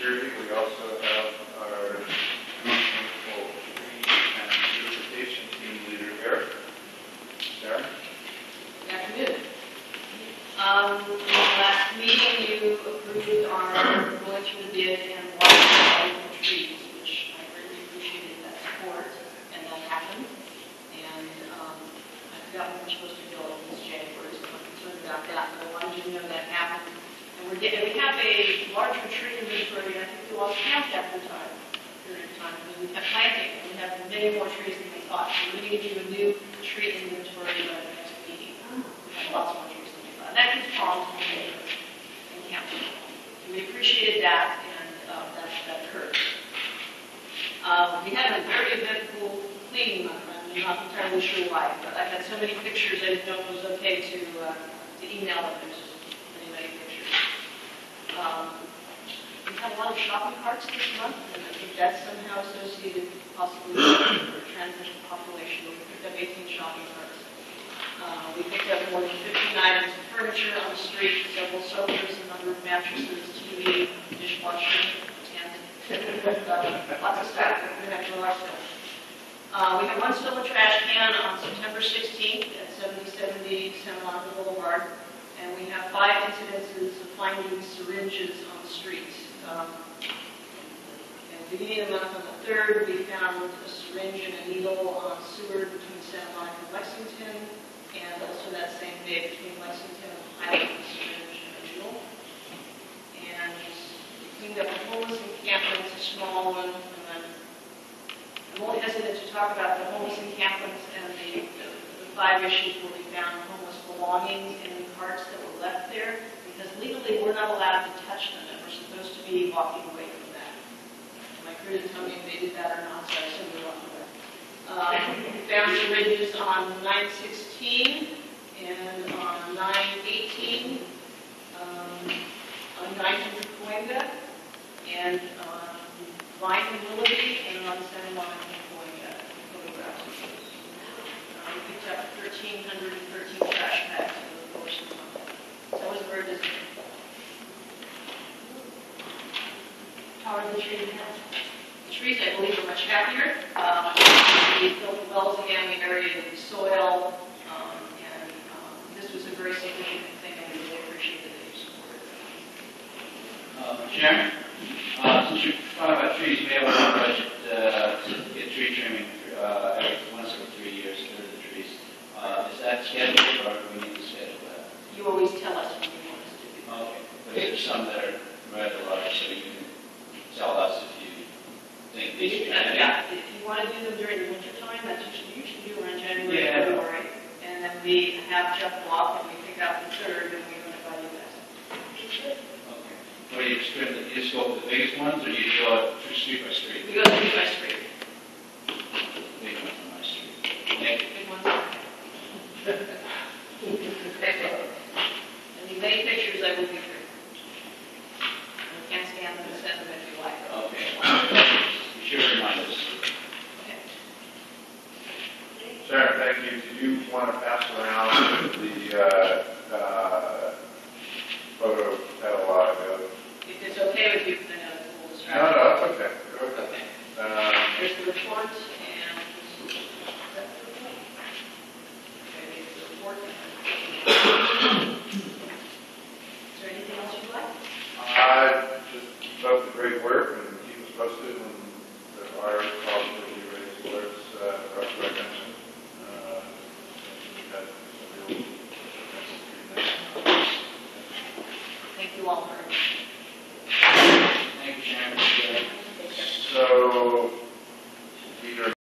security, we also have our wonderful tree and beautification team leader here, Sharyn. Good afternoon. Last meeting you approved our going through the bid and watering the trees, which I really appreciated that support, and that happened. And I forgot when we're supposed to go this January, so I'm concerned about that, but I wanted you to know that happened. And we have a larger tree inventory, and I think we lost count after period of time, because we kept planting, and we have many more trees than we thought. So we need to do a new tree inventory by the next meeting. We have lots more trees than we thought. And that keeps problems and counting. So we appreciated that, and that occurred. We had a very eventful cleaning month. I'm not entirely sure why, but I've had so many pictures I didn't know it was okay to email them. There's just many pictures. We've had a lot of shopping carts this month, and I think that's somehow associated possibly with the transition population. We picked up 18 shopping carts. We picked up more than 15 items of furniture on the street, several sofas, a number of mattresses, TV, dishwasher, and lots of stuff. We have to our stuff. We have one silver trash can on September 16th at 7070 Santa Monica Boulevard, and we have 5 incidences of finding syringes on the streets. At the beginning of the month, on the 3rd, we found a syringe and a needle on Seward between Santa Monica and Lexington, and also that same day between Lexington and Highland, a syringe and a needle. And we cleaned up a homeless encampment, a small one, and I'm a little hesitant to talk about the homeless encampments and the 5 issues where we found homeless belongings in carts that were left there, because legally we're not allowed to touch them, and we're supposed to be walking away from that. My crew didn't tell me if they did that or not, so I assume we walked away. We found syringes on 9/16 and on 9/18, on 9th Cahuenga, and on Vine and Willoughby, and on Santa Monica and Cahuenga, photographs of those. We picked up 1,313 trash bags over the course of the month. So that was very busy. How are the trees now? The trees, I believe, are much happier. We filled the wells again, we aerated the soil, and this was a very significant thing, and we really appreciated that you supported it. Sharyn, since you're talking about trees, you may have a budget to get tree trimming once every 3 years for the trees. Is that scheduled, or do we need to schedule that? You always tell us when you want us to do that. Okay. But there's some that are rather large, so you can tell us if you think these should be. Yeah, if you want to do them during the winter time, that's usually do around January or February. And then we have Jeff walk, and we pick out the 3rd, and we notify you guys. Okay. What do you trim? You just go with the biggest ones, or do you go street by street? We go street by street. Big ones on my street. Thank you. Big ones. And the many pictures I will be free. And we can't scan them and send them if you like. Okay. Be sure to remind us. Okay. Sharyn, thank you. Do you want to pass around the photo catalog of... If it's okay with you, then we'll distract No, it's okay. Okay. There's the report, and is the report. Is there anything else you'd like? Just keep up the great work and keep us posted when there are positively raised alerts for us to recognition. We've had some real Thank you all very much.